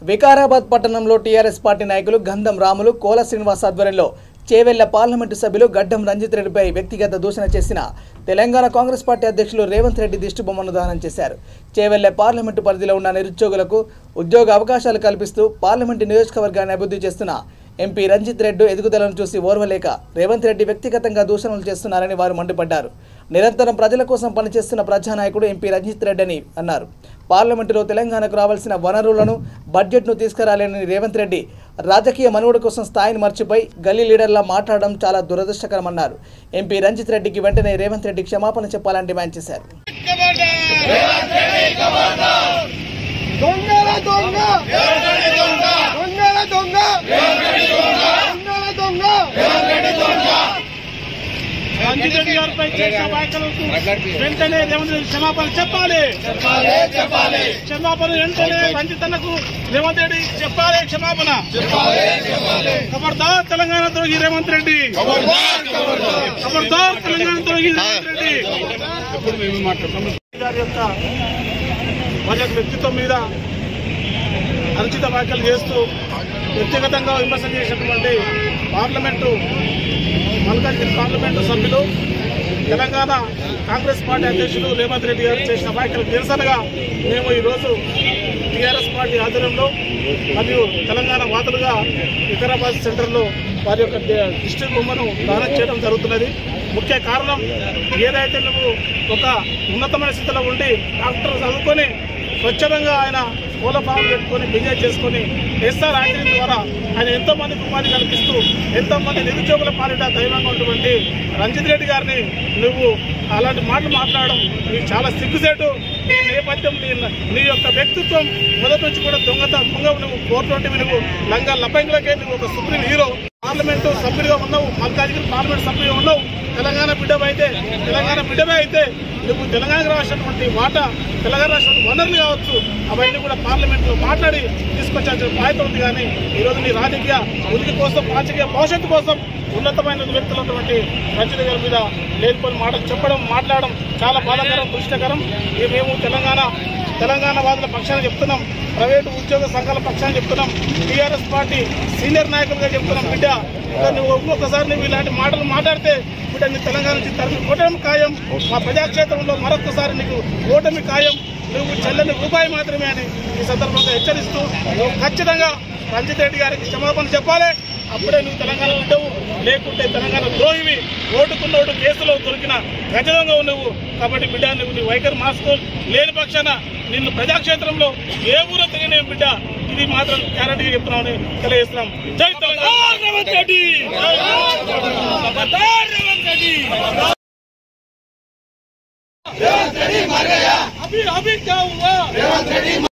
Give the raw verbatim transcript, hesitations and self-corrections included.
వికారాబాద్ పట్టణంలో TRS party నాయకులు గంధం రాములు కోల శ్రీనివాస్ ఆధ్వర్యంలో చేవెళ్ల పార్లమెంటు సభ్యులు గడ్డం రంజిత్ రెడ్డిపై వ్యక్తిగత దూషణ చేసిన తెలంగాణ కాంగ్రెస్ పార్టీ అధ్యక్షులు రేవంత్ రెడ్డి దిష్టిబొమ్మను దహనం చేశారు. చేవెళ్ల పార్లమెంటు పరిధిలో ఉన్న నిరుద్యోగులకు ఉద్యోగ అవకాశాలు కల్పిస్తూ పార్లమెంటు నియోజకవర్గాన్ని అభివృద్ధి చేస్తున్న ఎంపీ రంజిత్ రెడ్డి ఎదుగుదలను చూసి ఓర్వలేక రేవంత్ రెడ్డి వ్యక్తిగతంగా దూషణలు చేస్తున్నారని వారు మండిపడ్డారు. నిరంతరం ప్రజల కోసం పనిచేస్తున్న ప్రజానాయకుడు ఎంపీ రంజిత్ రెడ్డి అని అన్నారు. పార్లమెంటులో తెలంగాణకు రావాల్సిన వనరులను బడ్జెట్ను తీసుకురాలేని రేవంత్ రెడ్డి రాజకీయ మనుగడ కోసం స్థాయిని మర్చిపోయి గల్లీ లీడర్లా మాట్లాడడం చాలా దురదృష్టకరమన్నారు. ఎంపీ రంజిత్ రెడ్డికి వెంటనే రేవంత్ రెడ్డి క్షమాపణ చెప్పాలని డిమాండ్ చేశారు. రంజిత్ రెడ్డి గారిపై చేసిన వ్యాఖ్యలకు వెంటనే రేవంత్ రెడ్డి క్షమాపణ చెప్పాలి. క్షమాపణ వెంటనే రంజిత్ అన్నకు రేవంత్ రెడ్డి చెప్పాలి. క్షమాపణ ఖబర్దార్ తెలంగాణ ద్రోహి రేవంత్ రెడ్డి. ఖబర్దార్ తెలంగాణ ద్రోహి రేవంత్ రెడ్డి. గారి యొక్క వారి యొక్క వ్యక్తిత్వం మీద అనుచిత వ్యాఖ్యలు చేస్తూ వ్యక్తిగతంగా విమర్శ చేసినటువంటి పార్లమెంటు మల్కాజ్గిరి పార్లమెంటు సభ్యులు తెలంగాణ కాంగ్రెస్ పార్టీ అధ్యక్షులు రేవంత్ రెడ్డి గారు చేసిన వ్యాఖ్యలకు నిరసనగా మేము ఈరోజు టీఆర్ఎస్ పార్టీ ఆధ్వర్యంలో మరియు తెలంగాణ వాదులుగా వికారాబాద్ సెంటర్లో వారి యొక్క దిష్టి బొమ్మను దానం చేయడం జరుగుతున్నది. ముఖ్య కారణం ఏదైతే నువ్వు ఒక ఉన్నతమైన స్థితిలో ఉండి డాక్టర్ చదువుకొని స్వచ్ఛందంగా ఆయన పూల పాములు పెట్టుకొని బిజినెస్ చేసుకుని ఎస్ఆర్ ఆంజనేయుల ద్వారా ఆయన ఎంతో మందికి ఉపాధి కల్పిస్తూ ఎంతో మంది నిరుద్యోగుల పాలిట దైవంగా ఉన్నటువంటి రంజిత్ రెడ్డి గారిని నువ్వు అలాంటి మాటలు మాట్లాడడం నీకు చాలా సిగ్గుసేటు. నీ నేపథ్యం నీ నీ యొక్క వ్యక్తిత్వం మొదటి నుంచి కూడా దొంగత దొంగ నువ్వు కోర్టు నువ్వు లంగా లపంగులకే నువ్వు ఒక సుప్రీం హీరో. పార్లమెంటు సభ్యుడిగా ఉన్నావు, మల్కాజ్గిరి పార్లమెంట్ సభ్యుడిగా ఉన్నావు. తెలంగాణ బిడ్డవే అయితే తెలంగాణ బిడ్డవే అయితే నువ్వు తెలంగాణకు రాసినటువంటి వాటా తెలంగాణ రాష్ట్ర వనరులు కావచ్చు అవన్నీ కూడా పార్లమెంట్లో మాట్లాడి తీసుకొచ్చాల్సిన బాధ్యత ఉంది. కానీ ఈరోజు నీ రాజకీయ ఉనికి కోసం రాజకీయ భవిష్యత్తు కోసం ఉన్నతమైన వ్యక్తులు ఉన్నటువంటి రంజిత్ గారి మీద లేనిపోయిన మాటలు చెప్పడం మాట్లాడడం చాలా బాధాకరం, దుష్టకరం. ఇది మేము తెలంగాణ తెలంగాణ వాదుల పక్షాన్ని చెప్తున్నాం, ప్రైవేటు ఉద్యోగ సంఘాల పక్షాన్ని చెప్తున్నాం, టీఆర్ఎస్ పార్టీ సీనియర్ నాయకులుగా చెప్తున్నాం. బిడ్డ నువ్వు ఒక్కొక్కసారి నువ్వు ఇలాంటి మాటలు మాట్లాడితే బిడ్డ నీ తెలంగాణ నుంచి తరలి ఓటమి ఖాయం. మా ప్రజాక్షేత్రంలో మరొకసారి నీకు ఓటమి ఖాయం. నువ్వు చెల్లని రూపాయి మాత్రమే అని ఈ సందర్భంగా హెచ్చరిస్తూ నువ్వు ఖచ్చితంగా రంజిత్ రెడ్డి గారికి క్షమాపణ చెప్పాలి. అప్పుడే నువ్వు తెలంగాణ ఉండవు, లేకుంటే తెలంగాణ ద్రోహివి. ఓటుకున్నోడు కేసులో దొరికిన గజంగా ఉన్నావు. కాబట్టి బిడ్డ నువ్వు నీ వైఖరి మార్చుకో. లేని పక్షాన నిన్ను ప్రజాక్షేత్రంలో ఏ ఊరో తిరిగిన బిడ్డ ఇది మాత్రం గ్యారంటీగా చెప్తున్నామని తెలియజేస్తున్నాం. జై తెలంగాణ.